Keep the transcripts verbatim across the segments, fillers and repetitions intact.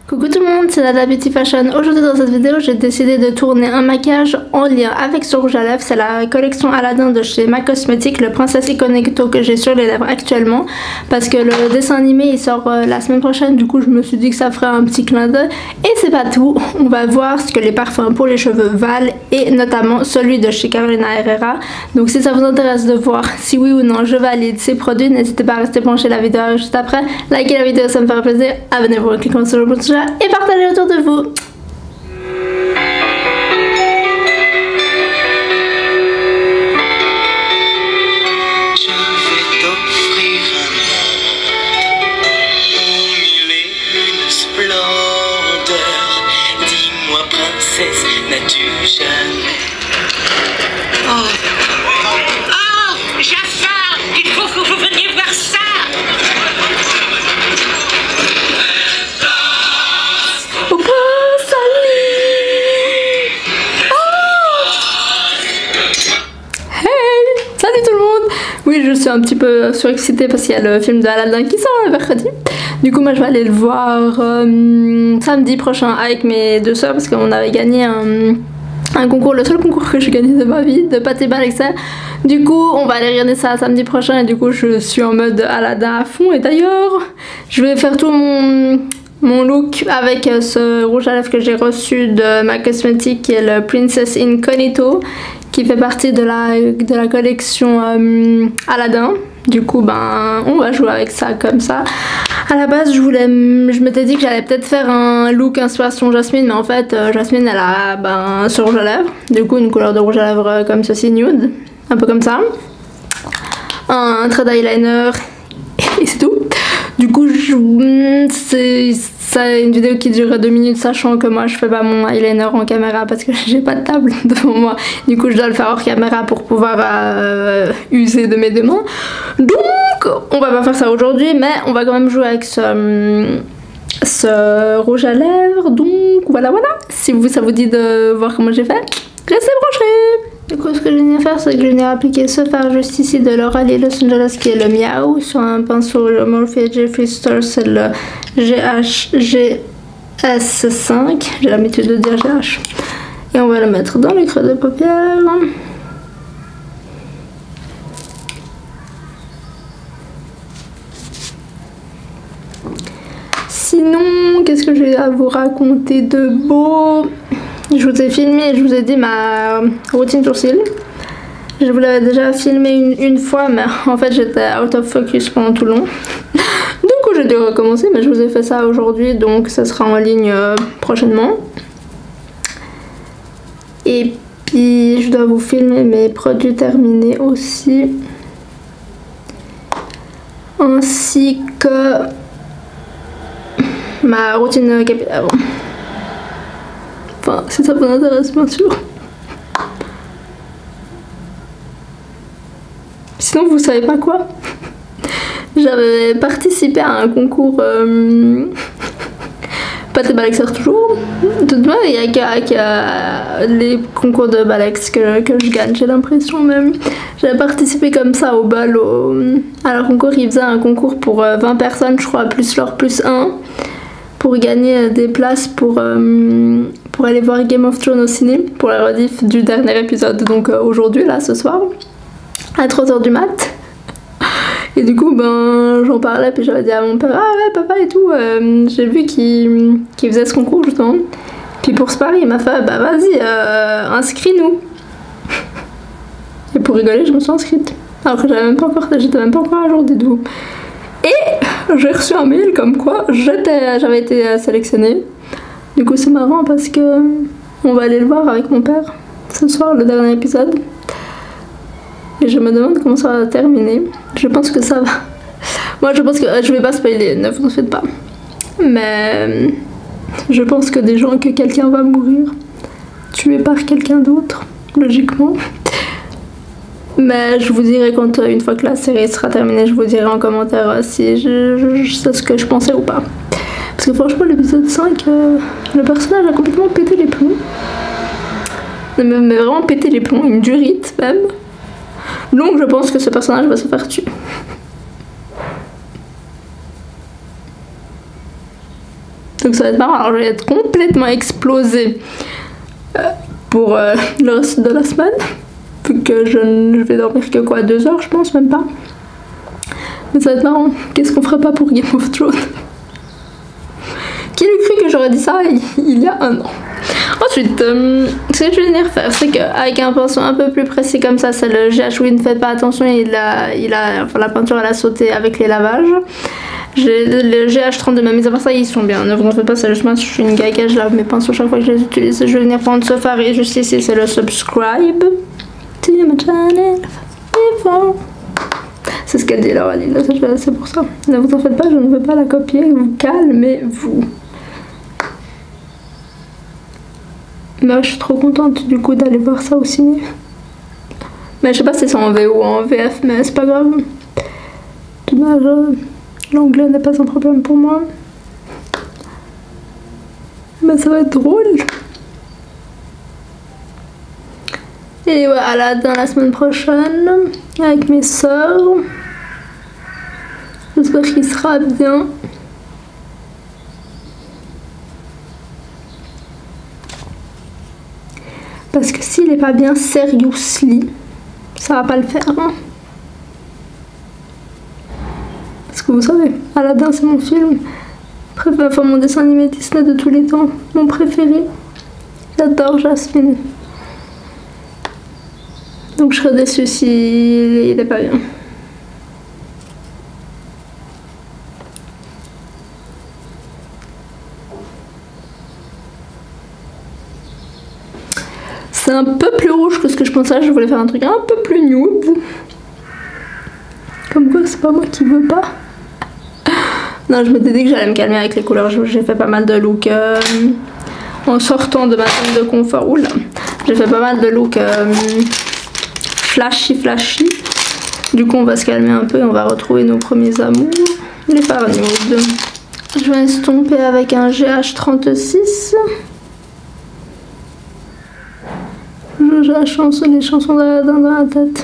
Coucou tout le monde, c'est Nada Beauty Fashion. Aujourd'hui dans cette vidéo, j'ai décidé de tourner un maquillage en lien avec ce rouge à lèvres. C'est la collection Aladdin de chez MAC Cosmetics, le Princess Iconecto que j'ai sur les lèvres actuellement. Parce que le dessin animé il sort euh, la semaine prochaine, du coup je me suis dit que ça ferait un petit clin d'œil. Et c'est pas tout, on va voir ce que les parfums pour les cheveux valent et notamment celui de chez Carolina Herrera. Donc si ça vous intéresse de voir si oui ou non je valide ces produits, n'hésitez pas à rester penché la vidéo juste après. Likez la vidéo, ça me fera plaisir. Abonnez-vous, cliquez sur le bouton et partagez autour de vous. Je vais t'offrir un monde aux mille et une splendeurs. Dis-moi princesse, n'as-tu jamais... Oh, oh Jafar, il faut que vous veniez voir ça. Oui, je suis un petit peu surexcitée parce qu'il y a le film de Aladdin qui sort le mercredi. Du coup, moi, je vais aller le voir euh, samedi prochain avec mes deux soeurs parce qu'on avait gagné un, un concours, le seul concours que j'ai gagné de ma vie, de pâté Balexa. Du coup, on va aller regarder ça samedi prochain et du coup, je suis en mode Aladdin à fond. Et d'ailleurs, je vais faire tout mon... mon look avec ce rouge à lèvres que j'ai reçu de MAC Cosmetics qui est le Princess Incognito qui fait partie de la, de la collection euh, Aladdin. Du coup ben on va jouer avec ça comme ça. À la base je voulais, je m'étais dit que j'allais peut-être faire un look inspiration Jasmine, mais en fait euh, Jasmine elle a ben, ce rouge à lèvres, du coup une couleur de rouge à lèvres comme ceci, nude, un peu comme ça, un, un trait d'eyeliner et c'est tout. Du coup, c'est une vidéo qui durerait deux minutes, sachant que moi je fais pas mon eyeliner en caméra parce que j'ai pas de table devant moi. Du coup, je dois le faire hors caméra pour pouvoir euh, user de mes deux mains. Donc, on va pas faire ça aujourd'hui, mais on va quand même jouer avec ce, ce rouge à lèvres. Donc, voilà, voilà. Si vous, ça vous dit de voir comment j'ai fait, restez branchés. Du coup, ce que je viens de faire, c'est que je viens appliquer ce fard juste ici de L'Oréal Los Angeles qui est le Miao sur un pinceau le Morphe Jeffree Star, c'est le G H G S cinq. J'ai l'habitude de dire G H. Et on va le mettre dans le creux de paupière. Sinon, qu'est-ce que j'ai à vous raconter de beau? Je vous ai filmé, je vous ai dit ma routine sourcils. Je vous l'avais déjà filmé une, une fois, mais en fait j'étais out of focus pendant tout le long. Du coup j'ai dû recommencer, mais je vous ai fait ça aujourd'hui, donc ça sera en ligne euh, prochainement. Et puis je dois vous filmer mes produits terminés aussi. Ainsi que ma routine capillaire. Enfin, si ça vous intéresse, bien sûr. Sinon, vous savez pas quoi? J'avais participé à un concours euh, pâté Balexa toujours. Tout de même, il y a qu'à euh, les concours de Balex que, que je gagne, j'ai l'impression même. J'avais participé comme ça au bal, au, à leur concours. Ils faisaient un concours pour euh, vingt personnes, je crois, plus leur plus un. Pour gagner des places pour, euh, pour aller voir Game of Thrones au ciné pour la rediff du dernier épisode, donc euh, aujourd'hui là ce soir à trois heures du mat. Et du coup ben j'en parlais, puis j'avais dit à mon père ah ouais papa et tout, euh, j'ai vu qu'il qu'il faisait ce concours justement, puis pour ce pari il m'a fait bah vas-y euh, inscris-nous. Et pour rigoler je me suis inscrite alors que j'avais même pas encore, j'étais même pas encore à jour, dites-vous. Et j'ai reçu un mail comme quoi j'avais été sélectionnée. Du coup c'est marrant parce que on va aller le voir avec mon père ce soir, le dernier épisode. Et je me demande comment ça va terminer. Je pense que ça va. Moi je pense que je vais pas spoiler, ne vous en faites pas. Mais je pense que des gens, que quelqu'un va mourir tué par quelqu'un d'autre, logiquement. Mais je vous dirai quand, une fois que la série sera terminée, je vous dirai en commentaire si je, je, je sais ce que je pensais ou pas. Parce que franchement l'épisode cinq, euh, le personnage a complètement pété les plombs. Mais, mais vraiment pété les plombs, une durite même. Donc je pense que ce personnage va se faire tuer. Donc ça va être marrant. Alors je vais être complètement explosée euh, pour euh, le reste de la semaine. Vu que je, je vais dormir que quoi, deux heures je pense, même pas. Mais ça va être marrant. Qu'est-ce qu'on ferait pas pour Game of Thrones? Qui lui cru que j'aurais dit ça il, il y a un an? Ensuite, euh, ce que je vais venir faire, c'est qu'avec un pinceau un peu plus précis comme ça, c'est le G H. Oui, ne faites pas attention, il a, il a, enfin, la peinture elle a sauté avec les lavages. J'ai le G H trente-deux, mais mis à part ça, ils sont bien. Ne vous en faites pas, c'est juste moi, je suis une gaga, je lave mes pinceaux chaque fois que je les utilise. Je vais venir prendre ce fard et juste ici, c'est le subscribe to my channel. C'est ce qu'elle dit là, Aline, c'est pour ça. Ne vous en faites pas, je ne veux pas la copier, vous calmez-vous. Mais je suis trop contente du coup d'aller voir ça au ciné. Mais je sais pas si c'est en V O ou en V F, mais c'est pas grave. L'anglais n'est pas un problème pour moi. Mais ça va être drôle. Et voilà, dans la semaine prochaine, avec mes soeurs. J'espère qu'il sera bien. Parce que s'il est pas bien, seriously, ça va pas le faire. Hein. Parce que vous savez, Aladdin c'est mon film préféré, enfin mon dessin animé Disney de tous les temps, mon préféré. J'adore Jasmine. Donc je serais déçue s'il il est pas bien. C'est un peu plus rouge que ce que je pensais, je voulais faire un truc un peu plus nude. Comme quoi c'est pas moi qui veux pas. Non, je m'étais dit que j'allais me calmer avec les couleurs, j'ai fait pas mal de looks euh, en sortant de ma zone de confort. Oula, j'ai fait pas mal de looks euh, flashy flashy. Du coup on va se calmer un peu et on va retrouver nos premiers amours, les fards nudes. Je vais estomper avec un G H trente-six. J'ai la chanson, les chansons d'Aladdin dans la tête.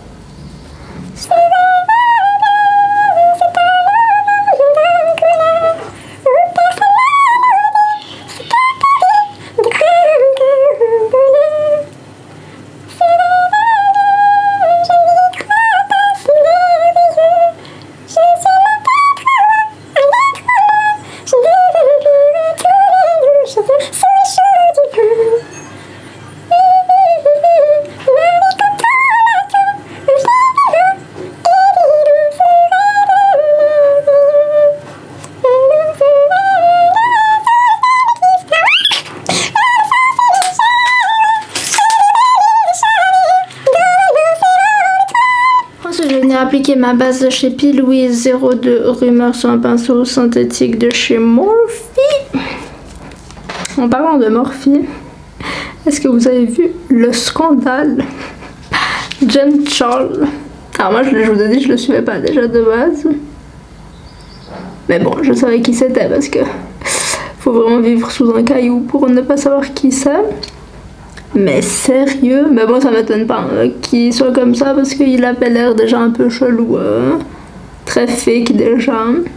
Appliquer ma base de chez P. Louise zéro deux rumeur sur un pinceau synthétique de chez Morphe. En parlant de Morphe, est-ce que vous avez vu le scandale Jen Charles? Alors moi je, je vous ai dit je le suivais pas déjà de base, mais bon je savais qui c'était parce que faut vraiment vivre sous un caillou pour ne pas savoir qui c'est. Mais sérieux, mais bon ça m'étonne pas hein, qu'il soit comme ça parce qu'il avait l'air déjà un peu chelou, hein. Très fake déjà.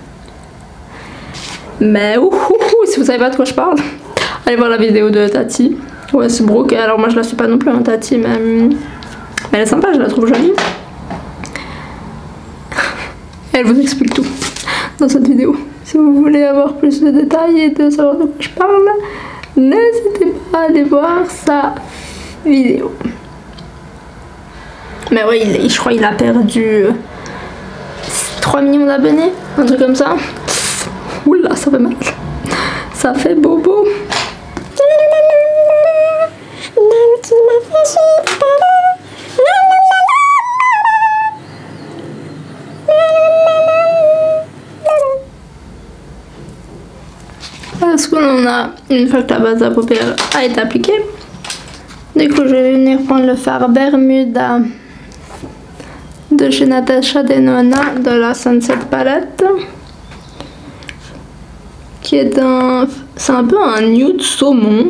Mais ouh, ouh, ouh, si vous savez pas de quoi je parle, allez voir la vidéo de Tati. Ouais c'est Brooke, alors moi je la suis pas non plus hein, Tati, mais, mais elle est sympa, je la trouve jolie. Elle vous explique tout dans cette vidéo. Si vous voulez avoir plus de détails et de savoir de quoi je parle, n'hésitez pas à aller voir sa vidéo. Mais oui, il, je crois qu'il a perdu trois millions d'abonnés, un truc comme ça. Oula, ça fait mal. Ça fait bobo. Parce que l'on a, une fois que la base à paupières a été appliquée, du coup je vais venir prendre le fard Bermuda de chez Natasha Denona de la Sunset Palette, qui est un, c'est un peu un nude saumon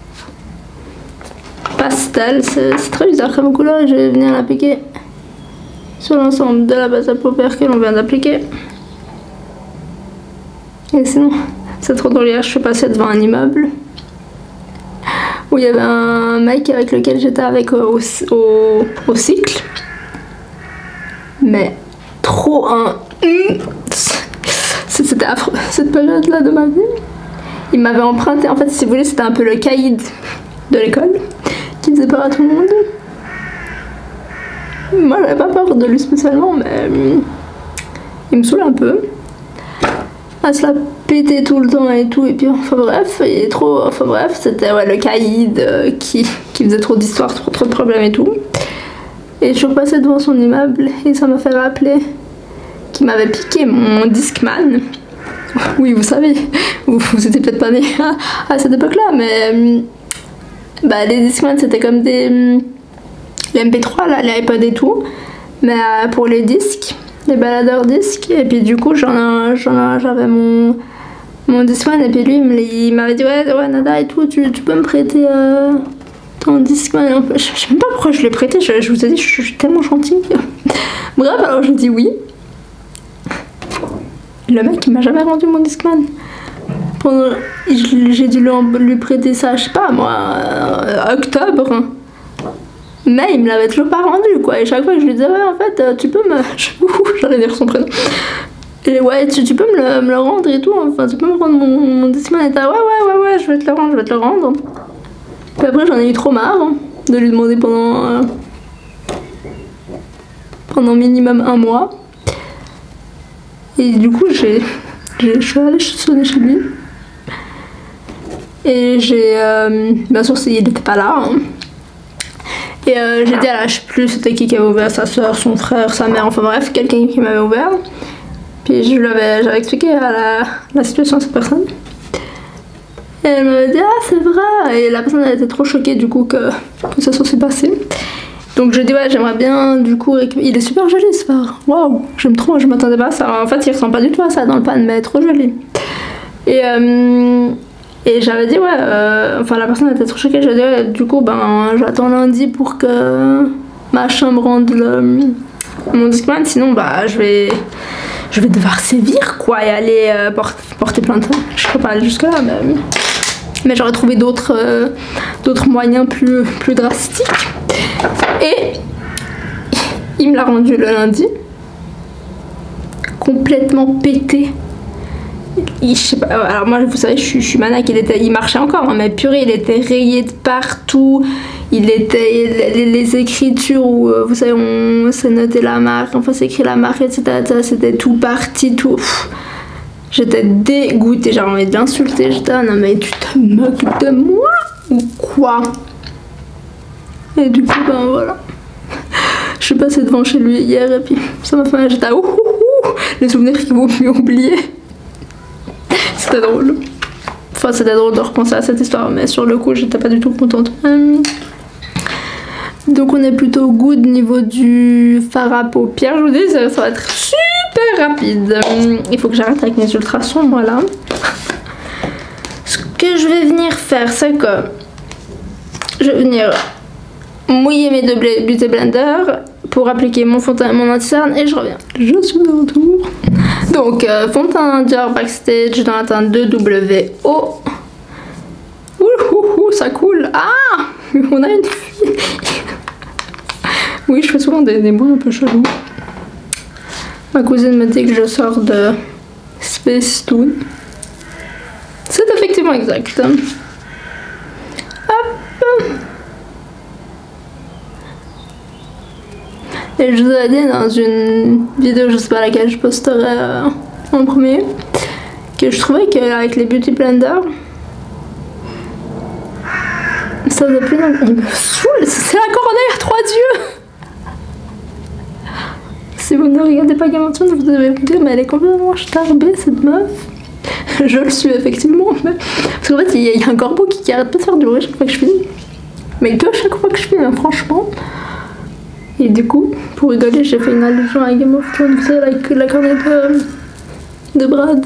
pastel, c'est très bizarre comme couleur et je vais venir l'appliquer sur l'ensemble de la base à paupières que l'on vient d'appliquer. Et sinon C'est trop drôle, hier je suis passée devant un immeuble où il y avait un mec avec lequel j'étais avec au, au, au cycle. Mais trop un... C'était affreux, cette période-là de ma vie. Il m'avait emprunté, en fait si vous voulez c'était un peu le caïd de l'école qui faisait peur à tout le monde. Moi j'avais pas peur de lui spécialement mais il me saoule un peu. À se la péter tout le temps et tout et puis enfin bref, il est trop... Enfin bref, c'était ouais, le caïd euh, qui, qui faisait trop d'histoires, trop, trop de problèmes et tout. Et je suis repassée devant son immeuble et ça m'a fait rappeler qu'il m'avait piqué mon Discman. Oui, vous savez, vous, vous étiez peut-être pas nés à, à cette époque-là, mais bah, les Discman c'était comme des les M P trois, là, les iPod et tout, mais euh, pour les disques, les baladeurs disques. Et puis du coup, j'en, j'en, j'avais mon mon Discman et puis lui, il m'avait dit ouais, ouais Nada et tout, tu, tu peux me prêter euh, ton Discman. Je sais même pas pourquoi je l'ai prêté. Je, je vous ai dit, je, je suis tellement gentille. Bref, alors je dis oui. Le mec il m'a jamais rendu mon Discman. Pendant, j'ai dû lui, lui prêter ça, je sais pas moi, euh, octobre. Mais il me l'avait toujours pas rendu quoi. Et chaque fois que je lui disais ouais en fait euh, tu peux me... J'allais dire son prénom. Et ouais tu, tu peux me le, me le rendre et tout. Enfin tu peux me rendre mon, mon Discman et t'as ouais ouais ouais ouais je vais te le rendre, je vais te le rendre. Puis après j'en ai eu trop marre hein, de lui demander pendant... Euh, pendant minimum un mois. Et du coup, j'ai, je suis allée sonner chez lui. Et j'ai... Euh, bien sûr, il n'était pas là. Hein. Et euh, j'ai dit à la... Je sais plus c'était qui qui avait ouvert, sa soeur, son frère, sa mère, enfin bref, quelqu'un qui m'avait ouvert. Puis je lui avais, j'avais expliqué à la, la situation à cette personne. Et elle m'avait dit, ah c'est vrai. Et la personne elle était trop choquée du coup que, que ça soit passé. Donc je dis ouais j'aimerais bien du coup récupérer... Il est super joli ce phare, waouh, j'aime trop, je m'attendais pas à ça. En fait il ressemble pas du tout à ça dans le pan mais trop joli. Et, euh, et j'avais dit ouais, euh, enfin la personne était trop choquée, je dit ouais du coup ben j'attends lundi pour que machin me rende le, mon Discman, sinon bah je vais je vais devoir sévir quoi et aller euh, porter, porter plainte. Je serais pas aller jusque là mais, mais j'aurais trouvé d'autres euh, d'autres moyens plus, plus drastiques. Et il me l'a rendu le lundi, complètement pété. Il, je sais pas, alors moi vous savez je suis, je suis maniaque, il, était, il marchait encore hein, mais purée il était rayé de partout. Il était les, les écritures où vous savez on s'est noté la marque, enfin c'est écrit la marque etc, c'était tout parti tout. J'étais dégoûtée, j'avais envie de l'insulter, j'étais ah non mais tu te moques de moi ou quoi? Et du coup ben voilà, je suis passée devant chez lui hier et puis ça m'a fait, j'étais à ouh, ouh, ouh, les souvenirs qui vont m'y oublier. C'était drôle, enfin c'était drôle de repenser à cette histoire mais sur le coup j'étais pas du tout contente. Hum. Donc on est plutôt good niveau du fard à paupières, je vous dis ça, ça va être super rapide. Hum. Il faut que j'arrête avec mes ultrasons moi là. Ce que je vais venir faire c'est que je vais venir mouiller mes deux beauty blender pour appliquer mon fond de teint et mon anti-cerne et je reviens. Je suis de retour. Donc euh, fond de teint Dior Backstage dans la teinte deux W O. Ouh, ça coule. Ah, on a une fille. Oui, je fais souvent des, des bruits un peu chelous. Ma cousine me dit que je sors de Space Toon. C'est effectivement exact. Hop. Et je vous ai dit dans une vidéo, je sais pas laquelle je posterai euh, en premier, que je trouvais qu'avec les Beauty Blender, ça faisait plus d'un... Il me saoule, c'est la corneille à trois dieux. Si vous ne regardez pas Game of Thrones, vous devez vous dire, mais elle est complètement starbée cette meuf. Je le suis effectivement, mais... parce qu'en fait il y, y a un corbeau qui, qui arrête pas de faire du bruit chaque fois que je filme. Mais il peut à chaque fois que je filme, hein, franchement. Et du coup, pour rigoler, j'ai fait une allusion à Game of Thrones, vous savez, la, la cornette de, de Brad.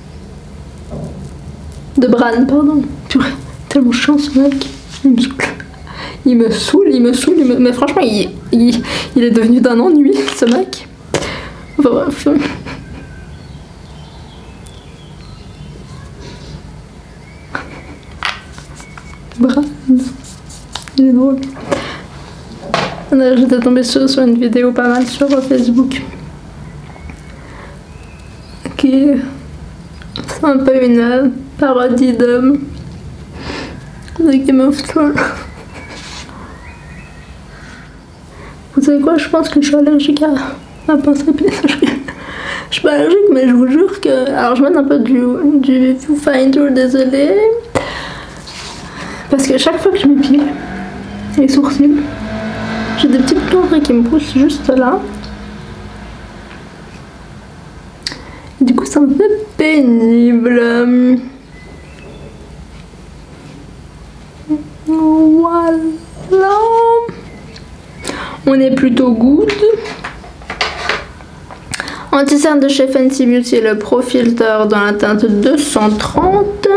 De Bran, pardon. Purée, tellement chiant ce mec. Il me saoule. Il me saoule, il me saoule, il me... mais franchement, il, il, il est devenu d'un ennui, ce mec. Enfin bref. Brad. Il est drôle. J'étais tombée sur, sur une vidéo pas mal sur Facebook. Qui c'est un peu une euh, parodie de, de Game of Thrones. Vous savez quoi, je pense que je suis allergique à la pince à épiler. Je suis pas allergique, mais je vous jure que... Alors je mets un peu du, du Viewfinder, désolé. Parce que chaque fois que je m'épile les sourcils, j'ai des petits boutons qui me poussent juste là. Et du coup c'est un peu pénible. Voilà. On est plutôt good. Anti-cerne de chez Fenty Beauty, le Pro Filter dans la teinte deux cent trente.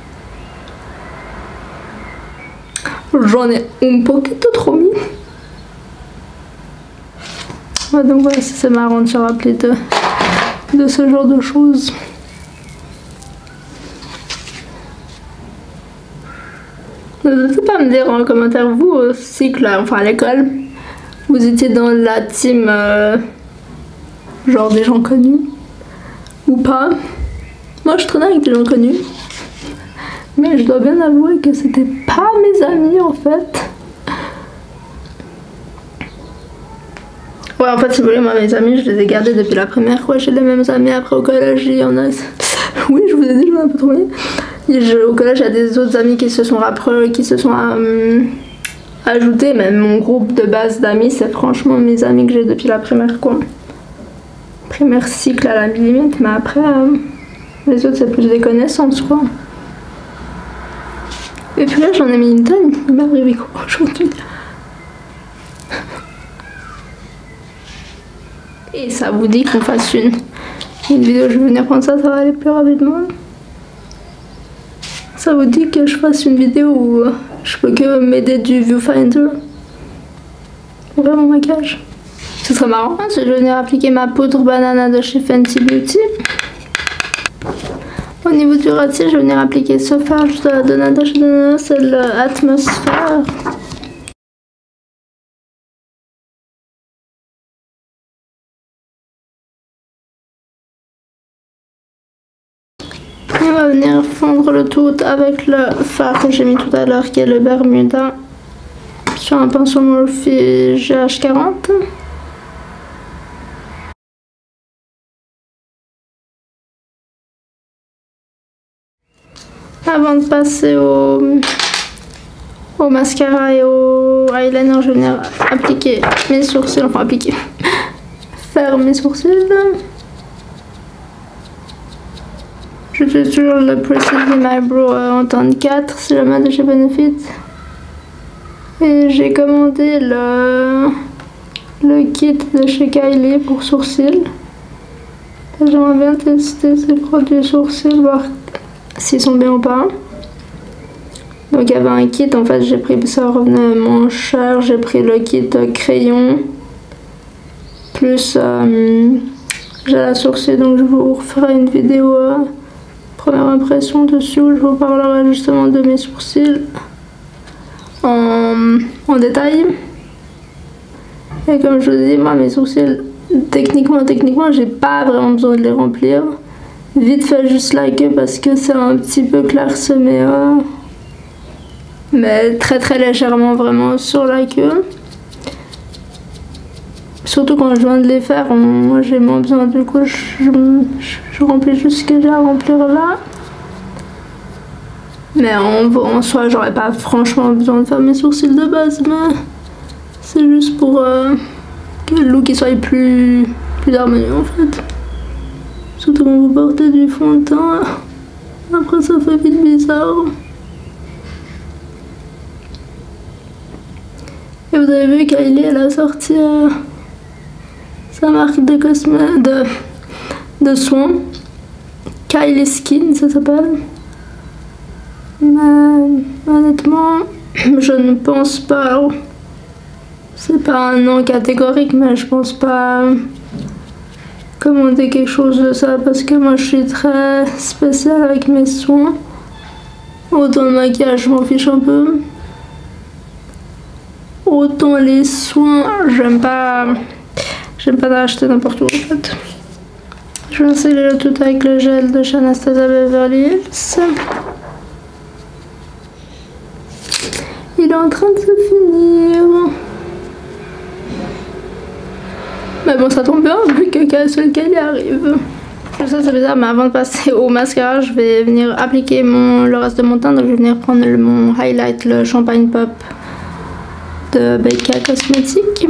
J'en ai un poquito trop mis. Ouais, donc voilà, c'est marrant de se rappeler de, de ce genre de choses. N'hésitez pas à me dire en commentaire, vous au cycle, enfin à l'école, vous étiez dans la team euh, genre des gens connus ou pas. Moi je traînais avec des gens connus, mais je dois bien avouer que c'était pas mes amis en fait. Ouais, en fait si vous voulez, moi mes amis je les ai gardés depuis la primaire quoi. J'ai les mêmes amis après au collège, il y en a... Oui, je vous ai dit, je vous ai un peu trop mis. Au collège, il y a des autres amis qui se sont rapprochés, qui se sont euh, ajoutés. Même mon groupe de base d'amis, c'est franchement mes amis que j'ai depuis la primaire, quoi. Primaire cycle à la limite, mais après, euh, les autres, c'est plus des connaissances, quoi. Et puis là, j'en ai mis une tonne. Il m'est arrivé quoi aujourd'hui? Et ça vous dit qu'on fasse une, une vidéo, je vais venir prendre ça, ça va aller plus rapidement. Ça vous dit que je fasse une vidéo où je peux que m'aider du viewfinder pour faire mon maquillage? Ce serait marrant. Je vais venir appliquer ma poudre banana de chez Fenty Beauty. Au niveau du ratier, je vais venir appliquer ce fard de Nada chez Nada, c'est l'atmosphère. On va venir fondre le tout avec le fard que j'ai mis tout à l'heure qui est le Bermuda sur un pinceau Morphe G H quarante. Avant de passer au, au mascara et au eyeliner, je vais venir appliquer mes sourcils, enfin appliquer, faire mes sourcils. J'utilise toujours le Precision Eyebrow en teinte quatre, c'est le mat de chez Benefit. Et j'ai commandé le, le kit de chez Kylie pour sourcils. J'aimerais bien tester ces produits sourcils, voir s'ils sont bien ou pas. Donc il y avait un kit, en fait j'ai pris, ça revenait moins cher, j'ai pris le kit crayon, plus euh, j'ai la sourcil, donc je vous referai une vidéo euh, première impression dessus où je vous parlerai justement de mes sourcils en, en détail. Et comme je vous dis, moi mes sourcils, techniquement, techniquement, j'ai pas vraiment besoin de les remplir. Vite fait juste like parce que c'est un petit peu clairsemé, euh, mais très très légèrement vraiment sur la queue. Surtout quand je viens de les faire, on, moi j'ai moins besoin, du coup je, je, je remplis juste ce que j'ai à remplir là. Mais en, en soi j'aurais pas franchement besoin de faire mes sourcils de base, mais c'est juste pour euh, que le look il soit plus, plus harmonieux en fait. Surtout quand vous portez du fond de teint, après ça fait vite bizarre. Et vous avez vu Kylie, elle a sorti euh, sa marque de cosmé de, de soins, Kylie Skin ça s'appelle. Mais honnêtement, je ne pense pas, c'est pas un nom catégorique, mais je pense pas commander quelque chose de ça parce que moi je suis très spéciale avec mes soins Autant le maquillage, je m'en fiche un peu. Autant les soins, j'aime pas. J'aime pas d'acheter n'importe où en fait. Je vais essayer le tout avec le gel de chez Anastasia Beverly Hills. Il est en train de se finir. Mais bon, ça tombe bien vu que qu'un seul cas y arrive. Ça c'est bizarre, mais avant de passer au mascara, je vais venir appliquer mon, le reste de mon teint. Donc je vais venir prendre le, mon highlight, le Champagne Pop de Becca Cosmetics.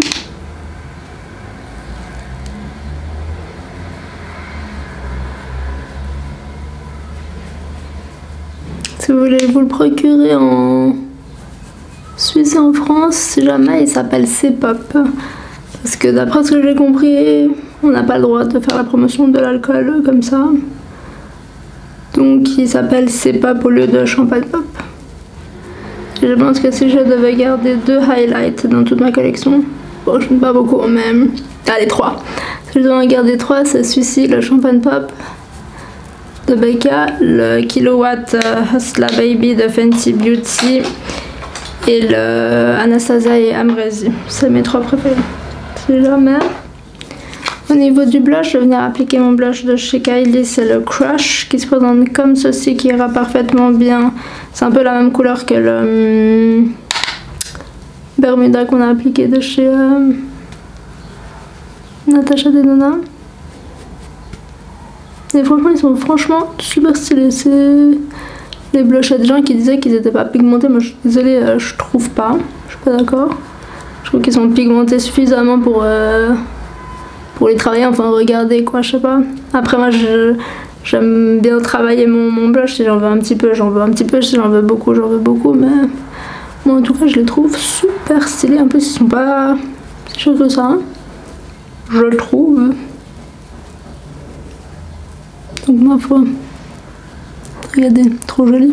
Si vous voulez vous le procurer en Suisse et en France, si jamais, il s'appelle C-Pop. Parce que d'après ce que j'ai compris, on n'a pas le droit de faire la promotion de l'alcool comme ça. Donc il s'appelle C-Pop au lieu de Champagne Pop. Et je pense que si je devais garder deux highlights dans toute ma collection, bon je n'aime pas beaucoup même, allez trois. Si je devais en garder trois, c'est celui-ci, le Champagne Pop de Becca, le Kilowatt Hustla Baby de Fenty Beauty et le Anastasia et Ambresi. C'est mes trois préférés. Si jamais. Au niveau du blush, je vais venir appliquer mon blush de chez Kylie, c'est le Crush qui se présente comme ceci, qui ira parfaitement bien. C'est un peu la même couleur que le hum, Bermuda qu'on a appliqué de chez euh, Natasha Denona. Et franchement, ils sont franchement super stylés. C'est les blushs. Il y a des gens qui disaient qu'ils n'étaient pas pigmentés. Moi, je suis désolée, euh, je trouve pas. Je suis pas d'accord. Je trouve qu'ils sont pigmentés suffisamment pour, euh, pour les travailler. Enfin, regarder quoi, je sais pas. Après, moi, je j'aime bien travailler mon, mon blush. Si j'en veux un petit peu, j'en veux un petit peu. Si j'en veux beaucoup, j'en veux beaucoup. Mais moi, en tout cas, je les trouve super stylés. En plus, ils sont pas si chers que ça. Hein. Je le trouve. Donc ma foi, regardez, trop joli.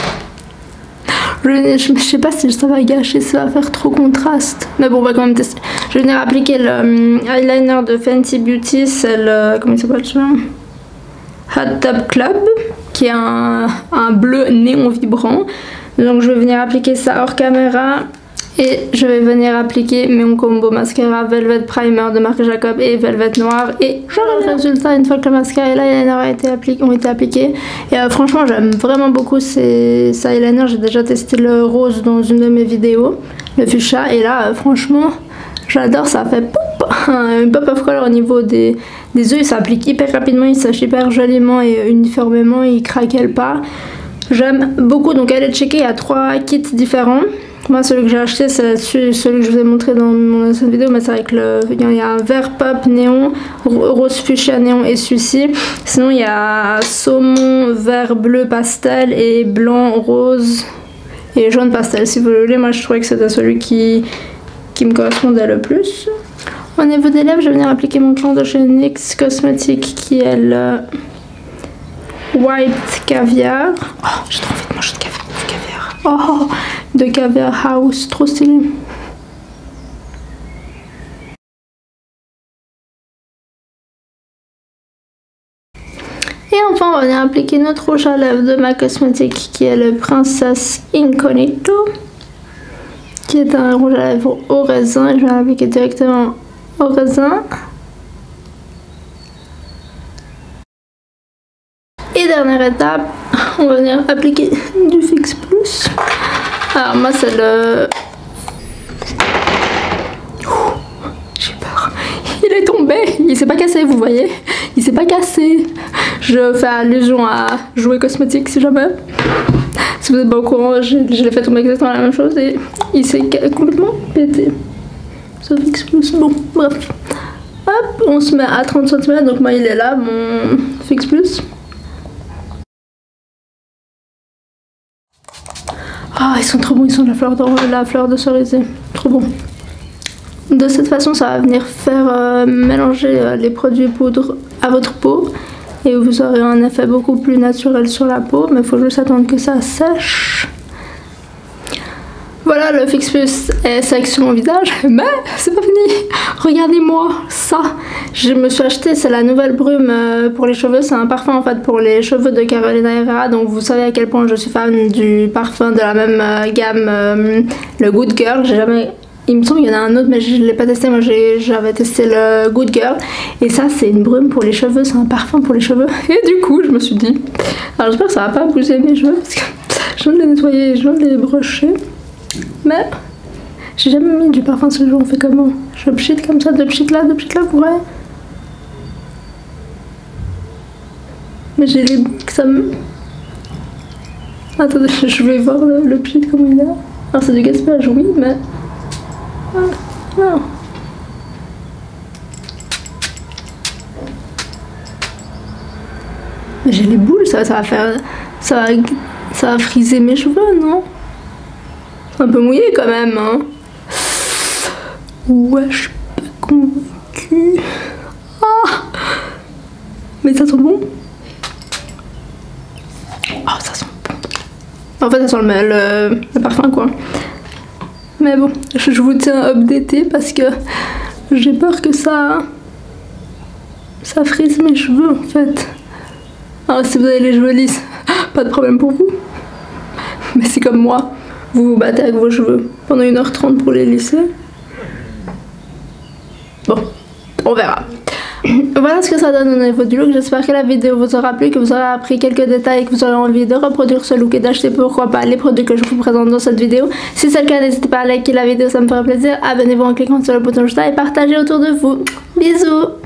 Je, je, je sais pas si ça va gâcher, ça va faire trop contraste. Mais bon, on va quand même tester. Je vais venir appliquer le um, eyeliner de Fenty Beauty, c'est le, comment il s'appelle ça, Hot Tub Club, qui est un, un bleu néon vibrant. Donc je vais venir appliquer ça hors caméra. Et je vais venir appliquer mon combo mascara Velvet Primer de Marc Jacob et Velvet Noir. Et j'aurai le résultat une fois que le mascara et l'eyeliner ont été appliqués. Ont été appliqués. Et euh, franchement, j'aime vraiment beaucoup ces, ces eyeliners. J'ai déjà testé le rose dans une de mes vidéos, le fuchsia. Et là, euh, franchement, j'adore. Ça fait pop, un pop of color au niveau des, des yeux. Il s'applique hyper rapidement, il sèche hyper joliment et uniformément. Il craquelle pas. J'aime beaucoup. Donc, allez checker. Il y a trois kits différents. Moi, celui que j'ai acheté, c'est celui que je vous ai montré dans mon ancienne vidéo, mais c'est avec le. Il y a un vert pop néon, rose fuchsia néon et celui-ci. Sinon, il y a saumon, vert bleu pastel et blanc rose et jaune pastel. Si vous voulez, moi je trouvais que c'était celui qui, qui me correspondait le plus. Au niveau des lèvres, je vais venir appliquer mon cran de chez N Y X Cosmetics qui est le White Caviar. Oh, j'ai trop envie de manger de caviar. Oh, de Caviar House, trop stylé. Et enfin, on va venir appliquer notre rouge à lèvres de MAC Cosmetics qui est le Princess Incognito, qui est un rouge à lèvres au raisin. Et je vais l'appliquer directement au raisin. Et dernière étape, on va venir appliquer du Fix Plus. Alors moi c'est le... Ouh, j'ai peur. Il est tombé. Il s'est pas cassé, vous voyez. Il s'est pas cassé. Je fais allusion à Jouer Cosmétique si jamais. Si vous n'êtes pas au courant, je, je l'ai fait tomber exactement la même chose et il s'est complètement pété. Ce Fix Plus. Bon, bref. Hop, on se met à trente centimètres. Donc moi il est là, mon Fix Plus. Ah, ils sont trop bons, ils sont de la fleur de, la fleur de cerisier, trop bon. De cette façon, ça va venir faire euh, mélanger euh, les produits poudre à votre peau et vous aurez un effet beaucoup plus naturel sur la peau, mais il faut juste attendre que ça sèche. Voilà, le Fix Plus est sec sur mon visage, mais c'est pas fini. Regardez-moi ça. Je me suis acheté, c'est la nouvelle brume euh, pour les cheveux. C'est un parfum en fait pour les cheveux de Carolina Herrera. Donc vous savez à quel point je suis fan du parfum de la même euh, gamme, euh, le Good Girl. J'ai jamais... Il me semble qu'il y en a un autre, mais je ne l'ai pas testé. Moi, j'avais testé le Good Girl. Et ça, c'est une brume pour les cheveux. C'est un parfum pour les cheveux. Et du coup, je me suis dit... Alors, j'espère que ça va pas bouger mes cheveux. Parce que je viens de les nettoyer, je viens de les brocher. Mais j'ai jamais mis du parfum ce jour. On fait comment? Je pchit comme ça, de pchit là, de pchit là, pour vrai. Mais j'ai les boucles, ça me... Attendez, je vais voir le, le pchit comme il est. Alors, c'est du gaspillage, oui, mais... Ah, non. Mais j'ai les boules, ça, ça va faire... Ça va, ça va friser mes cheveux, non? Un peu mouillé quand même, hein. Ouais, je suis pas convaincue. Ah, mais ça sent bon. Oh, ça sent bon. En fait, ça sent le, le, le parfum, quoi. Mais bon, je, je vous tiens updaté parce que j'ai peur que ça... Ça frise mes cheveux, en fait. Alors, si vous avez les cheveux lisses, pas de problème pour vous. Mais c'est comme moi. Vous vous battez avec vos cheveux pendant une heure trente pour les lisser. Bon, on verra. Voilà ce que ça donne au niveau du look. J'espère que la vidéo vous aura plu, que vous aurez appris quelques détails et que vous aurez envie de reproduire ce look et d'acheter pourquoi pas les produits que je vous présente dans cette vidéo. Si c'est le cas, n'hésitez pas à liker la vidéo, ça me ferait plaisir. Abonnez-vous en cliquant sur le bouton juste là et partagez autour de vous. Bisous!